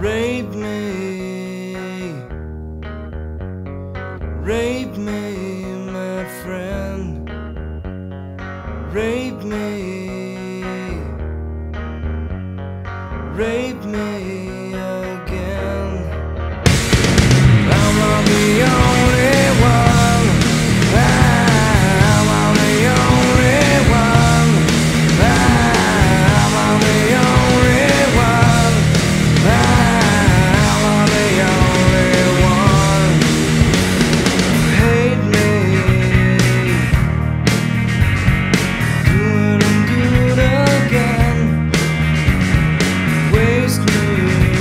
Rape me, rape me, my friend. Rape me, rape me again. I'm not the only one. I'm not the only one. I'm not the only one. I'm not the only one. Hate me, do it and do it again. Waste me,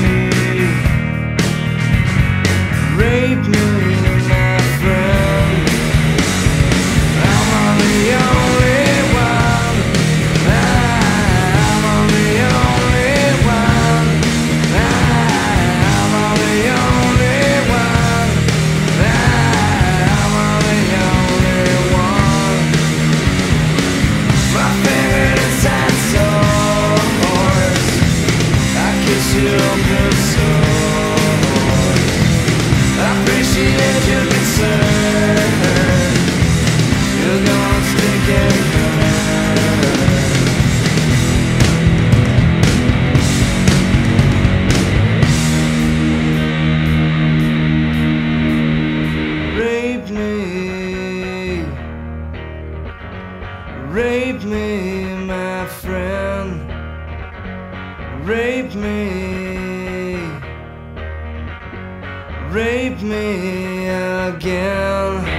rape me, my friend. I'm not the only one. I'm not the only one. I'm not the only one. I'm not the only one. My favorite inside source. I kiss you open source. I appreciate your concern. You're gonna stick and burn. Rape me, rape me, my friend. Rape me, rape me again.